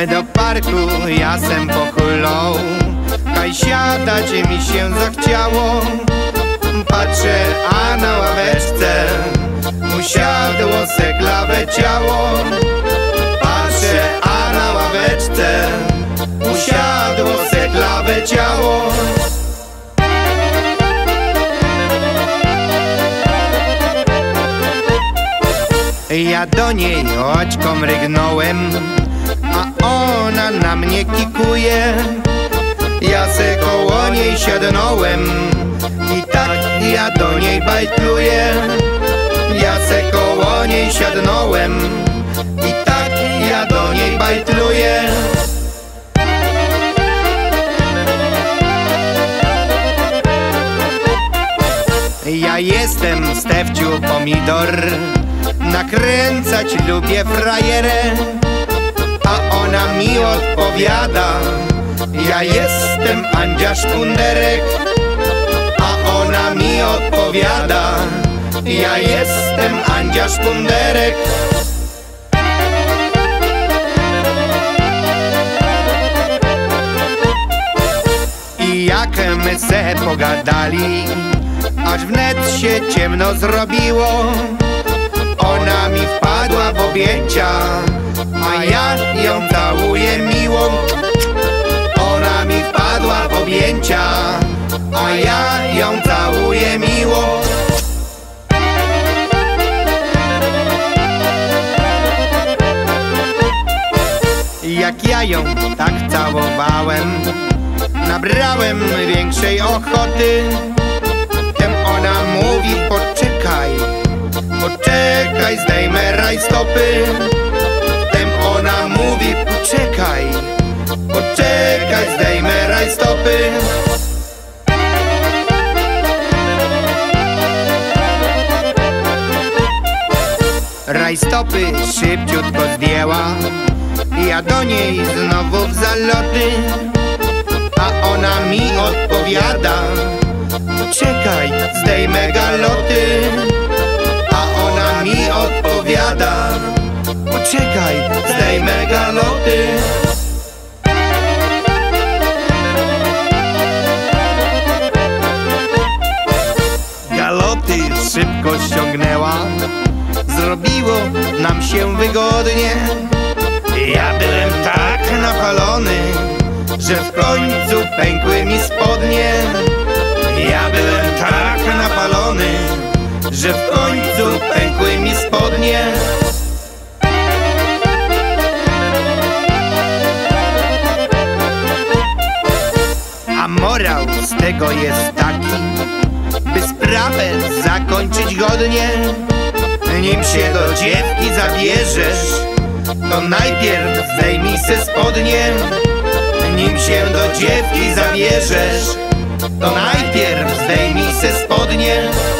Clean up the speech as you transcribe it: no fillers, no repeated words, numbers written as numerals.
do parku jasem pochylą, kaj siadać mi się zachciało. Patrzę, a na ławeczce usiadło seglawe ciało. Patrzę, a na ławeczce usiadło seglawe ciało. Ja do niej oczkom rygnąłem, a ona na mnie kikuje. Ja se koło niej siadnąłem i tak ja do niej bajtluję. Ja se koło niej siadnąłem i tak ja do niej bajtluję. Ja jestem Stefciu Pomidor, nakręcać lubię frajerę, a ona mi odpowiada: ja jestem Andzia Szpunderek. A ona mi odpowiada: ja jestem Andzia Szpunderek. I jak my se pogadali, aż wnet się ciemno zrobiło. Ona mi wpadła w objęcia, a ja ją całuję miło. Ona mi wpadła w objęcia, a ja ją całuję miło. Jak ja ją tak całowałem, nabrałem większej ochoty. Wtem ona mówi: poczekaj, poczekaj, zdejmę rajstopy. Wtem ona mówi: poczekaj, poczekaj, zdejmę rajstopy. Rajstopy szybciutko zdjęła, ja do niej znowu w zaloty. A ona mi odpowiada: poczekaj, zdejmę galoty. A ona mi odpowiada: poczekaj, zdejmę galoty. Galoty szybko ściągnęła, zrobiło nam się wygodnie. Ja byłem tak napalony, że w końcu pękły mi spodnie. Ja byłem tak napalony, że w końcu pękły mi spodnie. A morał z tego jest taki, by sprawę zakończyć godnie. Nim się do dziewki zabierzesz, to najpierw zdejmij se spodnie. Nim się do dziewki zabierzesz, to najpierw zdejmij se spodnie.